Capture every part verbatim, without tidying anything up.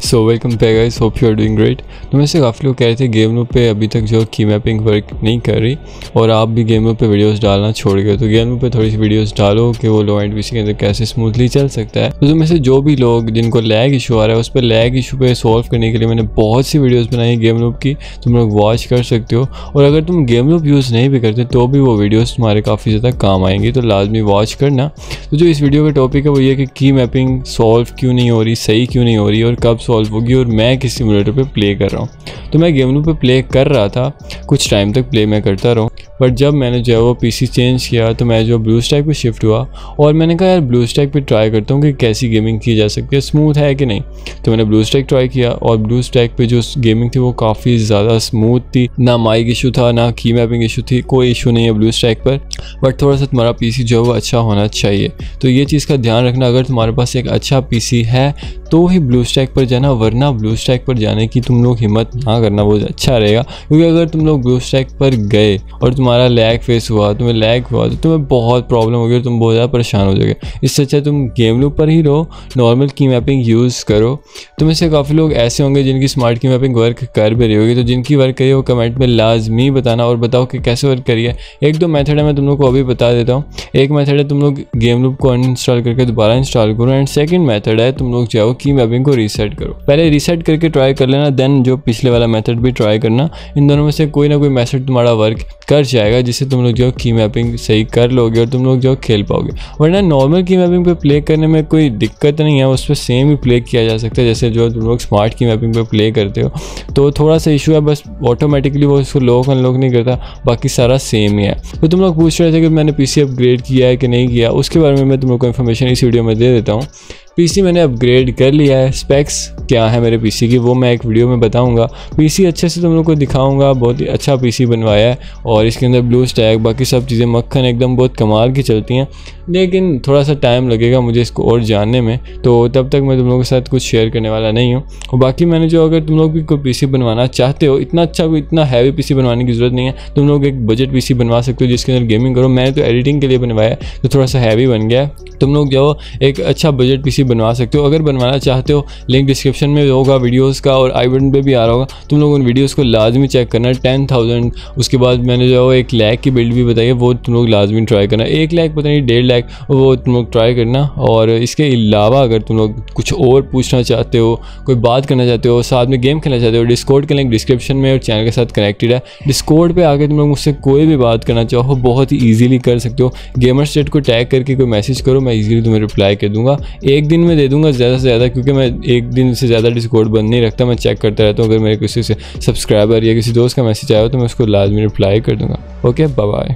So welcome back guys, hope you are doing great. तो वैसे काफ़ी लोग कह रहे थे गेम लूप पे अभी तक जो की मैपिंग वर्क नहीं कर रही और आप भी गेम लूप पे वीडियोस डालना छोड़ गए। तो गेम लूप पे थोड़ी सी वीडियोस डालो कि वो लो एंड पीसी के अंदर कैसे स्मूथली चल सकता है। तो में से जो भी लोग जिनको लैग इशू आ रहा है उस पर लैग इशू पे सॉल्व करने के लिए मैंने बहुत सी वीडियोज़ बनाई है गेम लूप की, तुम लोग वॉच कर सकते हो। और अगर तुम गेम लूप यूज़ नहीं भी करते तो भी वो वीडियोज़ तुम्हारे काफ़ी ज़्यादा काम आएंगी, तो लाजमी वॉच करना। तो जो इस वीडियो का टॉपिक है वो ये कि की मैपिंग सॉल्व क्यों नहीं हो रही, सही क्यों नहीं हो रही और कब सॉल्व होगी, और मैं किस सिमुलेटर पे प्ले कर रहा हूँ। तो मैं गेम लूप पे प्ले कर रहा था, कुछ टाइम तक प्ले मैं करता रहा, बट जब मैंने जो है वो पीसी चेंज किया तो मैं जो ब्लू स्टैक पे शिफ्ट हुआ और मैंने कहा यार ब्लू स्टैक पे ट्राई करता हूँ कि कैसी गेमिंग की जा सकती है, स्मूथ है कि नहीं। तो मैंने ब्लू स्टैक ट्राई किया और ब्लू स्टैक पे जो गेमिंग थी वो काफ़ी ज़्यादा स्मूथ थी, ना माइक इशू था ना की मैपिंग इशू थी, कोई इशू नहीं है ब्लू स्टैक पर। बट थोड़ा सा तुम्हारा पीसी जो है वो अच्छा होना चाहिए, तो ये चीज़ का ध्यान रखना। अगर तुम्हारे पास एक अच्छा पीसी है तो ही ब्लू स्टैक पर जाना, वरना ब्लू स्टैक पर जाने की तुम लोग हिम्मत ना करना, वो अच्छा रहेगा। क्योंकि अगर तुम लोग ब्लू स्टैक पर गए और तुम्हारा लैग फेस हुआ, तुम्हें लैग हुआ तो तुम्हें बहुत प्रॉब्लम होगी और तुम बहुत ज़्यादा परेशान हो जाओगे। इससे अच्छा तुम गेम लूप पर ही रहो, नॉर्मल की मैपिंग यूज़ करो। तुम इससे काफ़ी लोग ऐसे होंगे जिनकी स्मार्ट की मैपिंग वर्क कर भी रही होगी, तो जिनकी वर्क करिए वो कमेंट में लाजमी बताना और बताओ कि कैसे वर्क करिए। एक दो मेथड है मैं तुम लोग को अभी बता देता हूँ। एक मेथड है तुम लोग गेम लूप को अनइंस्टॉल करके दोबारा इंस्टॉल करो, एंड सेकंड मेथड है तुम लोग जाओ की मैपिंग को रीसेट करो। पहले रीसेट करके ट्राई कर लेना, देन जो पिछले वाला मेथड भी ट्राई करना। इन दोनों में से कोई ना कोई मेथड तुम्हारा वर्क कर जाएगा जिससे तुम लोग जो की मैपिंग सही कर लोगे और तुम लोग जो खेल पाओगे। वरना नॉर्मल की मैपिंग पे प्ले करने में कोई दिक्कत नहीं है, उस पर सेम ही प्ले किया जा सकता है जैसे जो तुम लोग स्मार्ट की मैपिंग पे प्ले करते हो। तो थोड़ा सा इशू है, बस ऑटोमेटिकली वो उसको लॉक अनलॉक नहीं करता, बाकी सारा सेम ही है। तो तुम लोग पूछ रहे थे कि मैंने पीसी अपग्रेड किया है कि नहीं किया, उसके बारे में मैं तुम लोग को इन्फॉर्मेशन इस वीडियो में दे देता हूँ। पीसी मैंने अपग्रेड कर लिया है, स्पेक्स क्या है मेरे पीसी की वो मैं एक वीडियो में बताऊंगा। पीसी अच्छे से तुम लोग को दिखाऊंगा, बहुत ही अच्छा पीसी बनवाया है और इसके अंदर ब्लू स्टैक बाकी सब चीज़ें मक्खन एकदम बहुत कमाल की चलती हैं, लेकिन थोड़ा सा टाइम लगेगा मुझे इसको और जानने में, तो तब तक मैं तुम लोगों के साथ कुछ शेयर करने वाला नहीं हूँ। और बाकी मैंने जो अगर तुम लोग भी कोई पीसी बनवाना चाहते हो, इतना अच्छा कोई इतना हैवी पीसी बनवाने की ज़रूरत नहीं है, तुम लोग एक बजट पीसी बनवा सकते हो जिसके अंदर गेमिंग करो। मैंने तो एडिटिंग के लिए बनवाया है तो थोड़ा सा हैवी बन गया है, तुम लोग जो एक अच्छा बजट पीसी बनवा सकते हो। अगर बनवाना चाहते हो लिंक डिस्क्रिप्शन में होगा वीडियोस का और आई बटन पे भी आ रहा होगा, तुम लोग उन वीडियोस को लाजमी चेक करना। टेन थाउजेंड उसके बाद मैंने जो एक लाख की बिल्ड भी बताई है वो तुम लोग लाजमी ट्राई करना। एक लाख पता नहीं डेढ़ लाख वो तुम लोग ट्राई करना। और इसके अलावा अगर तुम लोग कुछ और पूछना चाहते हो, कोई बात करना चाहते हो, साथ में गेम खेलना चाहते हो, डिस्कॉर्ड का लिंक डिस्क्रिप्शन में और चैनल के साथ कनेक्टेड है। डिस्कॉर्ड पर आके तुम लोग मुझसे कोई भी बात करना चाहो बहुत ही ईजिली कर सकते हो। गेमर स्टेट को टैग करके कोई मैसेज करो, मैं ईजिली तुम्हें रिप्लाई कर दूंगा। एक दिन में दे दूंगा ज़्यादा से ज़्यादा, क्योंकि मैं एक दिन से ज़्यादा डिस्कॉर्ड बंद नहीं रखता, मैं चेक करता रहता हूँ। अगर मेरे किसी से सब्सक्राइबर या किसी दोस्त का मैसेज आया हो तो मैं उसको लाजमी रिप्लाई कर दूंगा। Okay, bye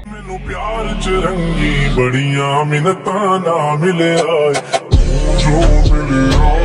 bye.